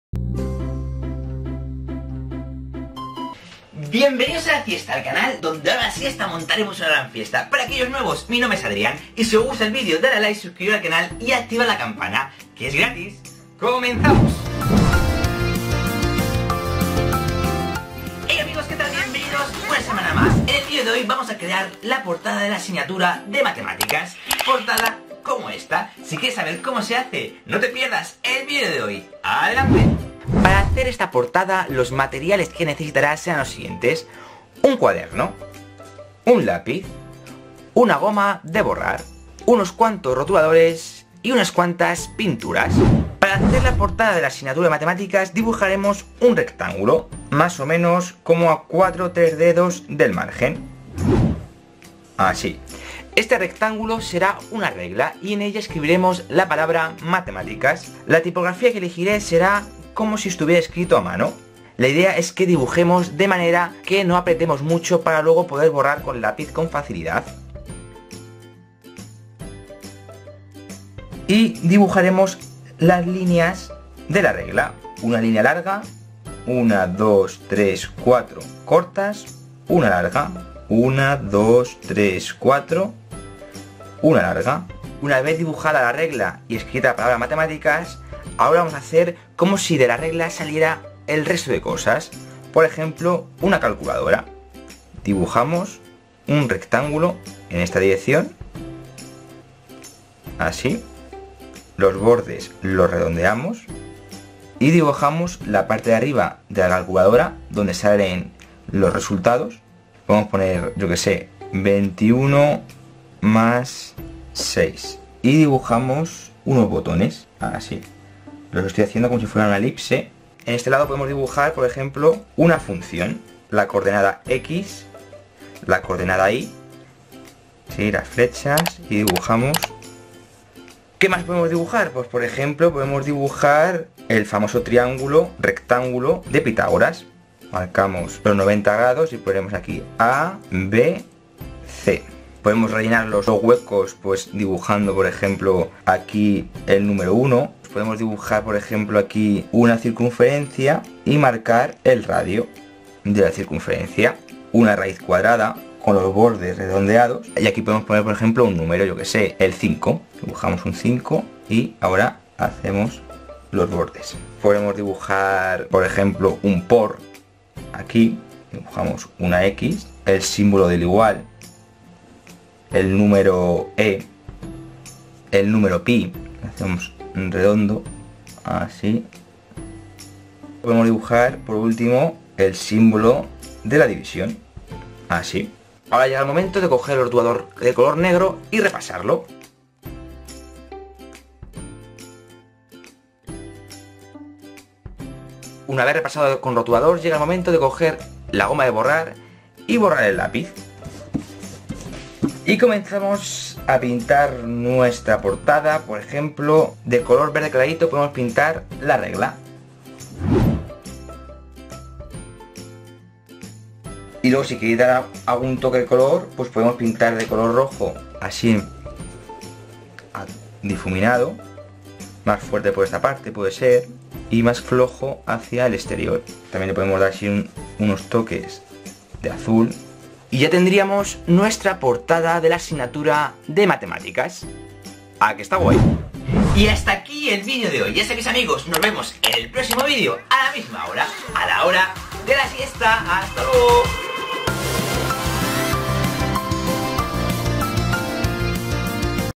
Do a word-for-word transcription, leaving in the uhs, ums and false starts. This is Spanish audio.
Bienvenidos a la fiesta, al canal donde ahora sí esta montaremos una gran fiesta. Para aquellos nuevos, mi nombre es Adrián y si os gusta el vídeo dale a like, suscribir al canal y activa la campana, que es gratis. ¡Comenzamos! Hey amigos, ¿qué tal? Bienvenidos una semana más. En el vídeo de hoy vamos a crear la portada de la asignatura de matemáticas. Portada como esta. Si quieres saber cómo se hace, no te pierdas el vídeo de hoy. ¡Adelante! Para hacer esta portada, los materiales que necesitarás serán los siguientes: un cuaderno, un lápiz, una goma de borrar, unos cuantos rotuladores y unas cuantas pinturas. Para hacer la portada de la asignatura de matemáticas dibujaremos un rectángulo, más o menos como a cuatro tres dedos del margen. Así. Este rectángulo será una regla y en ella escribiremos la palabra matemáticas. La tipografía que elegiré será como si estuviera escrito a mano. La idea es que dibujemos de manera que no apretemos mucho para luego poder borrar con lápiz con facilidad. Y dibujaremos las líneas de la regla. Una línea larga, una, dos, tres, cuatro cortas, una larga, una, dos, tres, cuatro, una larga. Una vez dibujada la regla y escrita la palabra matemáticas, ahora vamos a hacer como si de la regla saliera el resto de cosas. Por ejemplo, una calculadora. Dibujamos un rectángulo en esta dirección. Así. Los bordes los redondeamos. Y dibujamos la parte de arriba de la calculadora donde salen los resultados. Podemos poner, yo que sé, veintiuno más seis. Y dibujamos unos botones. Así. Los estoy haciendo como si fuera una elipse. En este lado podemos dibujar, por ejemplo, una función. La coordenada X, la coordenada Y, ¿sí? Las flechas, y dibujamos. ¿Qué más podemos dibujar? Pues por ejemplo podemos dibujar el famoso triángulo rectángulo de Pitágoras. Marcamos los noventa grados y ponemos aquí A, B, C. Podemos rellenar los huecos pues dibujando, por ejemplo, aquí el número uno. Podemos dibujar, por ejemplo, aquí una circunferencia y marcar el radio de la circunferencia. Una raíz cuadrada con los bordes redondeados. Y aquí podemos poner, por ejemplo, un número, yo que sé, el cinco. Dibujamos un cinco y ahora hacemos los bordes. Podemos dibujar, por ejemplo, un por. Aquí dibujamos una X, el símbolo del igual, el número E, el número pi. Hacemos un redondo, así. Podemos dibujar por último el símbolo de la división, así. Ahora llega el momento de coger el rotulador de color negro y repasarlo. Una vez repasado con rotulador, llega el momento de coger la goma de borrar y borrar el lápiz. Y comenzamos a pintar nuestra portada. Por ejemplo, de color verde clarito podemos pintar la regla. Y luego si queréis dar algún toque de color, pues podemos pintar de color rojo, así difuminado. Más fuerte por esta parte puede ser, y más flojo hacia el exterior. También le podemos dar así un, unos toques de azul. Y ya tendríamos nuestra portada de la asignatura de matemáticas. ¿A que está guay? Y hasta aquí el vídeo de hoy. Ya sabéis amigos, nos vemos en el próximo vídeo a la misma hora, a la hora de la siesta. ¡Hasta luego!